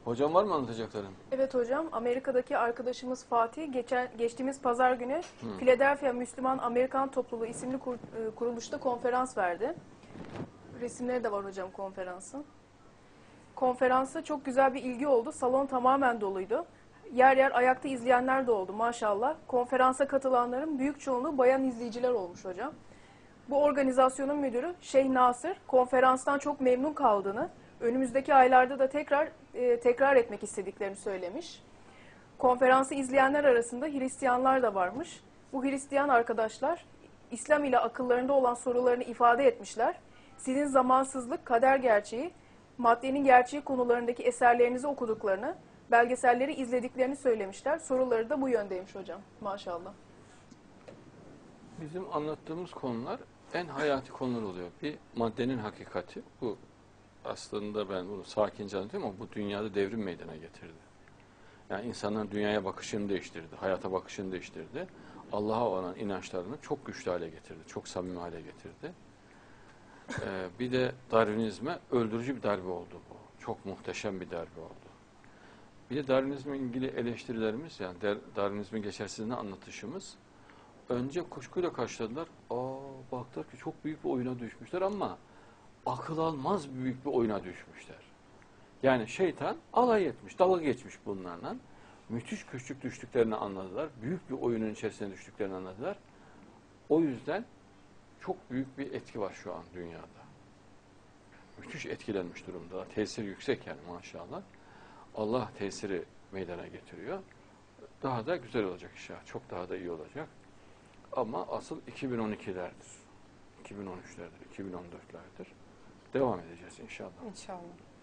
Hocam var mı anlatacakların? Evet hocam, Amerika'daki arkadaşımız Fatih geçtiğimiz pazar günü Philadelphia Müslüman Amerikan Topluluğu isimli kuruluşta konferans verdi. Resimleri de var hocam konferansın. Konferansa çok güzel bir ilgi oldu. Salon tamamen doluydu. Yer yer ayakta izleyenler de oldu maşallah. Konferansa katılanların büyük çoğunluğu bayan izleyiciler olmuş hocam. Bu organizasyonun müdürü Şeyh Nasır konferanstan çok memnun kaldığını, önümüzdeki aylarda da tekrar etmek istediklerini söylemiş. Konferansı izleyenler arasında Hristiyanlar da varmış. Bu Hristiyan arkadaşlar İslam ile akıllarında olan sorularını ifade etmişler. Sizin zamansızlık, kader gerçeği, maddenin gerçeği konularındaki eserlerinizi okuduklarını, belgeselleri izlediklerini söylemişler. Soruları da bu yöndeymiş hocam. Maşallah. Bizim anlattığımız konular en hayati konular oluyor. Bir maddenin hakikati. Bu aslında ben bunu sakince anlatıyorum ama bu dünyada devrim meydana getirdi. Yani insanların dünyaya bakışını değiştirdi, hayata bakışını değiştirdi. Allah'a olan inançlarını çok güçlü hale getirdi, çok samimi hale getirdi. Bir de Darwinizme öldürücü bir darbe oldu bu. Çok muhteşem bir darbe oldu. Bir de Darwinizmle ilgili eleştirilerimiz, yani Darwinizmin geçersizliğini anlatışımız, önce kuşkuyla karşıladılar. Baktılar ki çok büyük bir oyuna düşmüşler ama akıl almaz büyük bir oyuna düşmüşler. Yani şeytan alay etmiş, dalga geçmiş bunlarla. Müthiş küçük düştüklerini anladılar. Büyük bir oyunun içerisine düştüklerini anladılar. O yüzden çok büyük bir etki var şu an dünyada. Müthiş etkilenmiş durumda. Tesir yüksek yani maşallah. Allah tesiri meydana getiriyor. Daha da güzel olacak inşallah. Çok daha da iyi olacak. Ama asıl 2012'lerdir. 2013'lerdir, 2014'lerdir. Devam edeceğiz inşallah. İnşallah.